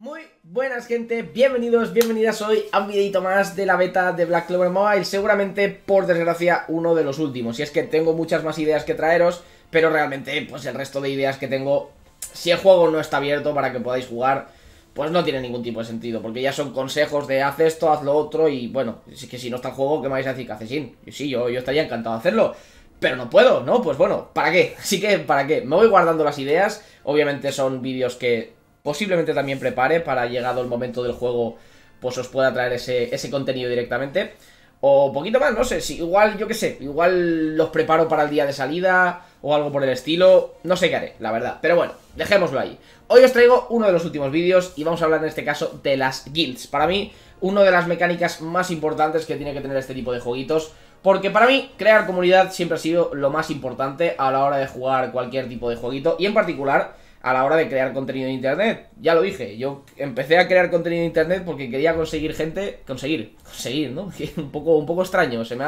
Muy buenas gente, bienvenidos, bienvenidas hoy a un videito más de la beta de Black Clover Mobile. Seguramente, por desgracia, uno de los últimos. Y es que tengo muchas más ideas que traeros, pero realmente, pues el resto de ideas que tengo, si el juego no está abierto para que podáis jugar, pues no tiene ningún tipo de sentido. Porque ya son consejos de haz esto, haz lo otro, y bueno, es que si no está el juego, ¿qué me vais a decir que haces sin? Sí, yo estaría encantado de hacerlo, pero no puedo, ¿no? Pues bueno, ¿para qué? Así que, ¿para qué? Me voy guardando las ideas. Obviamente son vídeos que posiblemente también prepare para, llegado el momento del juego, pues os pueda traer ese contenido directamente. O poquito más, no sé, si igual, yo qué sé, igual los preparo para el día de salida o algo por el estilo. No sé qué haré, la verdad, pero bueno, dejémoslo ahí. Hoy os traigo uno de los últimos vídeos y vamos a hablar en este caso de las guilds. Para mí, una de las mecánicas más importantes que tiene que tener este tipo de jueguitos, porque para mí, crear comunidad siempre ha sido lo más importante a la hora de jugar cualquier tipo de jueguito, y en particular a la hora de crear contenido en internet. Ya lo dije, yo empecé a crear contenido en internet porque quería conseguir gente, conseguir, ¿no? un poco extraño, se me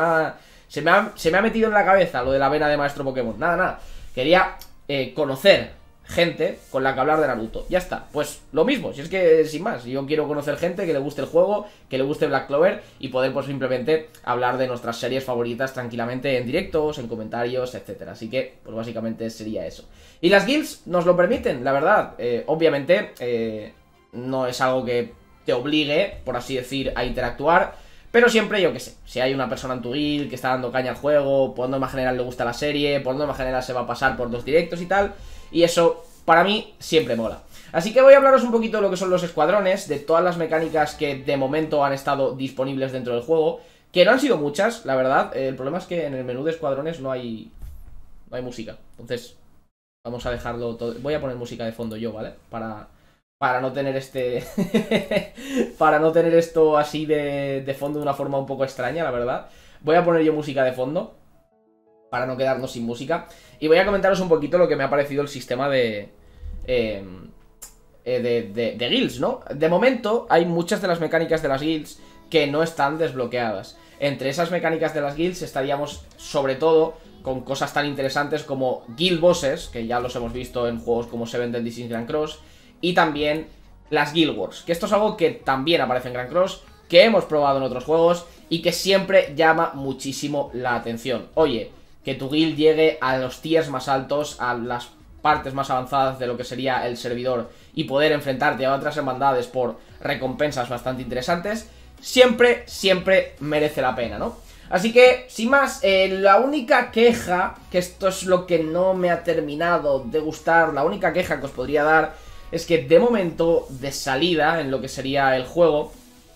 ha metido en la cabeza lo de la vena de maestro Pokémon. Nada, quería conocer gente con la que hablar de Naruto. Ya está, pues lo mismo, si es que sin más, yo quiero conocer gente que le guste el juego, que le guste Black Clover, y poder pues simplemente hablar de nuestras series favoritas tranquilamente en directos, en comentarios, etcétera. Así que pues básicamente sería eso. Y las guilds nos lo permiten, la verdad. Obviamente no es algo que te obligue, por así decir, a interactuar, pero siempre, yo que sé, si hay una persona en tu guild que está dando caña al juego, por norma general le gusta la serie, por norma general se va a pasar por los directos y tal, y eso para mí siempre mola. Así que voy a hablaros un poquito de lo que son los escuadrones, de todas las mecánicas que de momento han estado disponibles dentro del juego, que no han sido muchas, la verdad. El problema es que en el menú de escuadrones no hay música, entonces vamos a dejarlo todo. Voy a poner música de fondo yo, ¿vale? Para no tener para no tener esto así de fondo de una forma un poco extraña, la verdad. Voy a poner yo música de fondo para no quedarnos sin música. Y voy a comentaros un poquito lo que me ha parecido el sistema de guilds, ¿no? De momento hay muchas de las mecánicas de las guilds que no están desbloqueadas. Entre esas mecánicas de las guilds estaríamos sobre todo con cosas tan interesantes como guild bosses, que ya los hemos visto en juegos como Seven Deadly Sins Grand Cross, y también las guild wars, que esto es algo que también aparece en Grand Cross, que hemos probado en otros juegos y que siempre llama muchísimo la atención. Oye, que tu guild llegue a los tiers más altos, a las partes más avanzadas de lo que sería el servidor, y poder enfrentarte a otras hermandades por recompensas bastante interesantes, siempre merece la pena, ¿no? Así que, sin más, la única queja, que esto es lo que no me ha terminado de gustar, la única queja que os podría dar es que de momento, de salida, en lo que sería el juego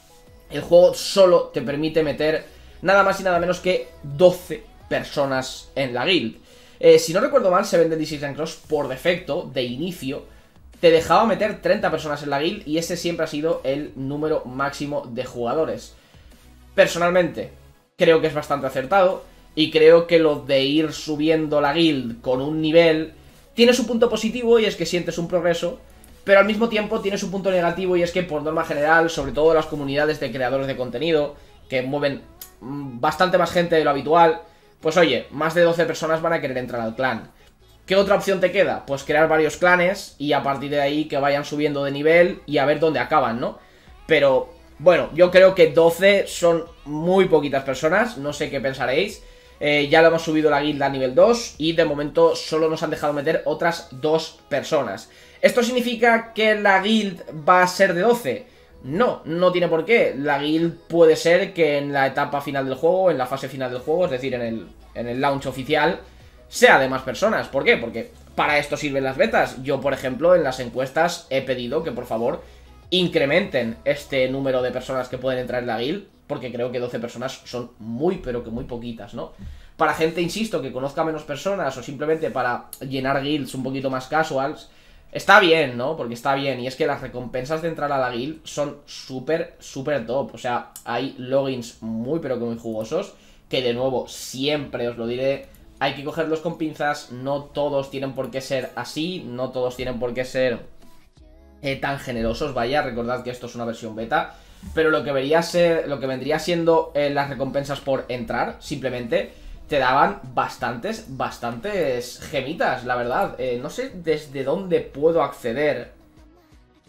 solo te permite meter nada más y nada menos que 12 personas en la guild. Si no recuerdo mal, Seven Deadly Sins Grand Cross, por defecto, de inicio, te dejaba meter 30 personas en la guild, y ese siempre ha sido el número máximo de jugadores. Personalmente, creo que es bastante acertado, y creo que lo de ir subiendo la guild con un nivel tiene su punto positivo, y es que sientes un progreso, pero al mismo tiempo tiene su punto negativo, y es que por norma general, sobre todo las comunidades de creadores de contenido, que mueven bastante más gente de lo habitual, pues oye, más de 12 personas van a querer entrar al clan. ¿Qué otra opción te queda? Pues crear varios clanes y a partir de ahí que vayan subiendo de nivel y a ver dónde acaban, ¿no? Pero bueno, yo creo que 12 son muy poquitas personas, no sé qué pensaréis. Ya lo hemos subido la guild a nivel 2 y de momento solo nos han dejado meter otras 2 personas. ¿Esto significa que la guild va a ser de 12? No, no tiene por qué. La guild puede ser que en la etapa final del juego, en la fase final del juego, es decir, en el launch oficial, sea de más personas. ¿Por qué? Porque para esto sirven las betas. Yo, por ejemplo, en las encuestas he pedido que por favor incrementen este número de personas que pueden entrar en la guild, porque creo que 12 personas son muy, pero que muy poquitas, ¿no? Para gente, insisto, que conozca menos personas o simplemente para llenar guilds un poquito más casuals, está bien, ¿no? Porque está bien, y es que las recompensas de entrar a la guild son súper top. O sea, hay logins muy pero que muy jugosos, que de nuevo, siempre os lo diré, hay que cogerlos con pinzas. No todos tienen por qué ser así, no todos tienen por qué ser tan generosos, vaya, recordad que esto es una versión beta. Pero lo que vendría siendo las recompensas por entrar, simplemente te daban bastantes gemitas, la verdad. No sé desde dónde puedo acceder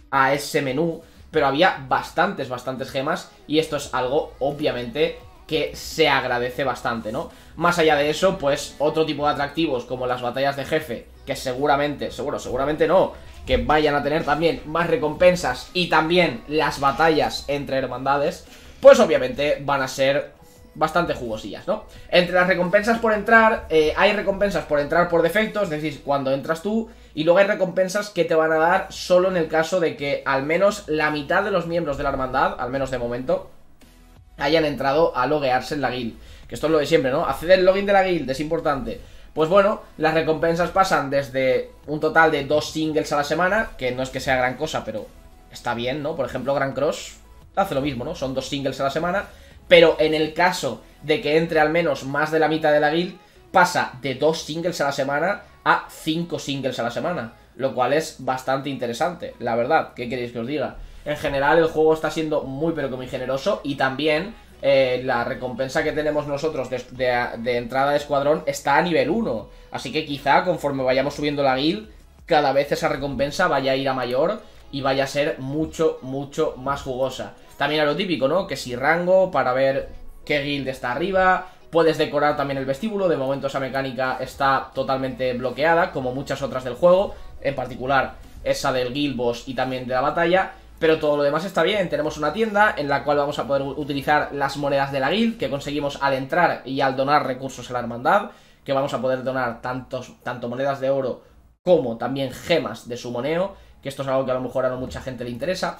a ese menú, pero había bastantes gemas y esto es algo, obviamente, que se agradece bastante, ¿no? Más allá de eso, pues otro tipo de atractivos como las batallas de jefe, que seguramente no, que vayan a tener también más recompensas y también las batallas entre hermandades, pues obviamente van a ser bastante jugosillas, ¿no? Entre las recompensas por entrar, hay recompensas por entrar por defecto, es decir, cuando entras tú, y luego hay recompensas que te van a dar solo en el caso de que al menos la mitad de los miembros de la hermandad, al menos de momento, hayan entrado a loguearse en la guild. Que esto es lo de siempre, ¿no? Acceder al login de la guild es importante. Pues bueno, las recompensas pasan desde un total de 2 singles a la semana, que no es que sea gran cosa, pero está bien, ¿no? Por ejemplo, Grand Cross hace lo mismo, ¿no? Son 2 singles a la semana. Pero en el caso de que entre al menos más de la mitad de la guild, pasa de 2 singles a la semana a 5 singles a la semana, lo cual es bastante interesante, la verdad. ¿Qué queréis que os diga? En general el juego está siendo muy pero que muy generoso. Y también la recompensa que tenemos nosotros de entrada de escuadrón está a nivel 1. Así que quizá conforme vayamos subiendo la guild, cada vez esa recompensa vaya a ir a mayor y vaya a ser mucho más jugosa. También a lo típico, ¿no? Que si rango para ver qué guild está arriba. Puedes decorar también el vestíbulo. De momento esa mecánica está totalmente bloqueada, como muchas otras del juego, en particular esa del guild boss y también de la batalla. Pero todo lo demás está bien. Tenemos una tienda en la cual vamos a poder utilizar las monedas de la guild que conseguimos al entrar y al donar recursos a la hermandad, que vamos a poder donar tanto monedas de oro como también gemas de sumoneo, que esto es algo que a lo mejor a no mucha gente le interesa.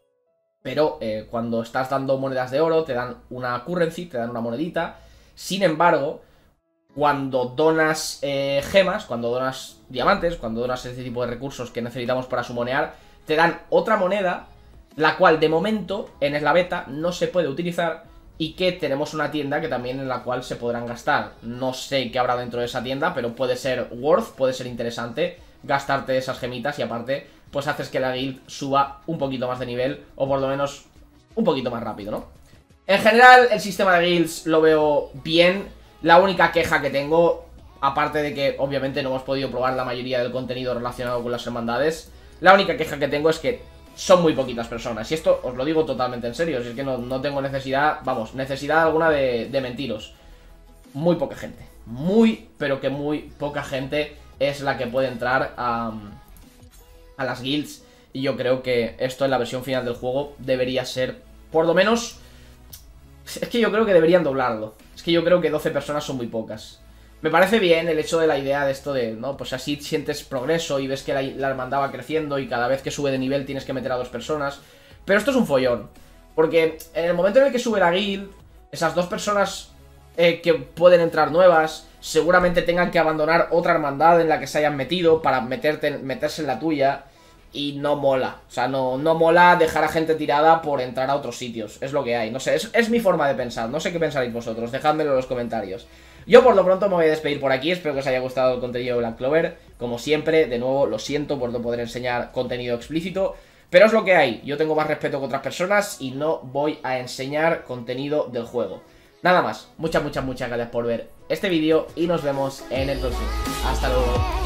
Pero cuando estás dando monedas de oro te dan una currency, te dan una monedita. Sin embargo, cuando donas gemas, cuando donas diamantes, cuando donas ese tipo de recursos que necesitamos para sumonear, te dan otra moneda, la cual de momento en la beta no se puede utilizar y que tenemos una tienda que también en la cual se podrán gastar. No sé qué habrá dentro de esa tienda, pero puede ser worth, puede ser interesante gastarte esas gemitas y aparte pues haces que la guild suba un poquito más de nivel o por lo menos un poquito más rápido, ¿no? En general el sistema de guilds lo veo bien. La única queja que tengo, aparte de que obviamente no hemos podido probar la mayoría del contenido relacionado con las hermandades, la única queja que tengo es que son muy poquitas personas. Y esto os lo digo totalmente en serio. Si es que no tengo necesidad, vamos, necesidad alguna de mentiros. Muy poca gente. Muy, pero que muy poca gente es la que puede entrar a las guilds. Y yo creo que esto en la versión final del juego debería ser, por lo menos... Es que yo creo que deberían doblarlo. Es que yo creo que 12 personas son muy pocas. Me parece bien el hecho de la idea de esto de, ¿no? Pues así sientes progreso y ves que la hermandad va creciendo y cada vez que sube de nivel tienes que meter a 2 personas. Pero esto es un follón. Porque en el momento en el que sube la guild, esas 2 personas que pueden entrar nuevas, seguramente tengan que abandonar otra hermandad en la que se hayan metido para meterse en la tuya. Y no mola, o sea, no mola dejar a gente tirada por entrar a otros sitios. Es lo que hay, no sé, es mi forma de pensar. No sé qué pensaréis vosotros, dejádmelo en los comentarios. Yo por lo pronto me voy a despedir por aquí. Espero que os haya gustado el contenido de Black Clover. Como siempre, de nuevo, lo siento por no poder enseñar contenido explícito, pero es lo que hay. Yo tengo más respeto que otras personas y no voy a enseñar contenido del juego. Nada más, muchas gracias por ver este vídeo y nos vemos en el próximo. Hasta luego.